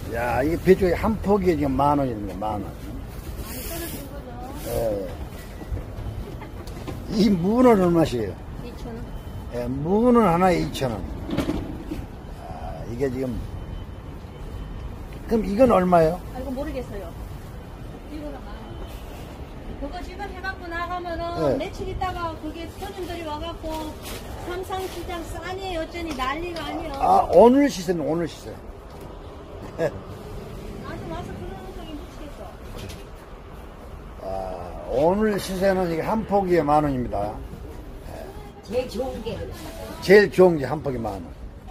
야, 이게 배추 한 포기에 지금 10,000원입니다. 10,000원. 예. 이 무는 얼마씩이에요? 2,000원. 예, 무는 하나에 2,000원. 아, 이게 지금. 그럼 이건 얼마예요? 아, 이거 모르겠어요. 이거는 10,000원. 그거 지금 해갖고 나가면은 네. 며칠 있다가 그게 손님들이 와갖고 삼상시장 싸니 어쩌니 난리가 아니야. 아, 오늘 시세는 오늘 시세. 나도 와서 그러는 적이 미치겠어. 아, 오늘 시세는 이게 한 포기에 10,000원입니다. 제일 좋은 게 제일 좋은 게 한 포기 10,000원.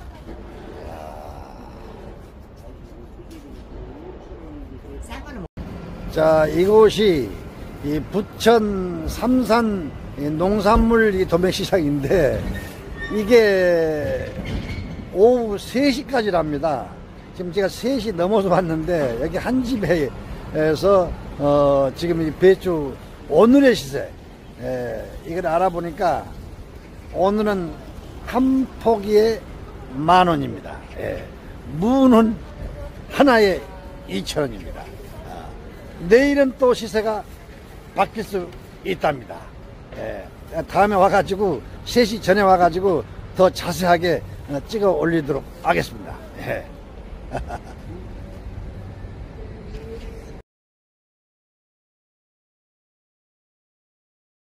싼 거는 자, 이곳이 이 부천 삼산 농산물 이 도매시장인데 이게 오후 3시까지랍니다. 지금 제가 3시 넘어서 왔는데 여기 한 집에서 지금 이 배추 오늘의 시세 이걸 알아보니까 오늘은 한 포기에 10,000원입니다. 무는 하나에 2,000원입니다. 내일은 또 시세가 바뀔 수 있답니다. 다음에 와가지고 3시 전에 와가지고 더 자세하게 찍어 올리도록 하겠습니다.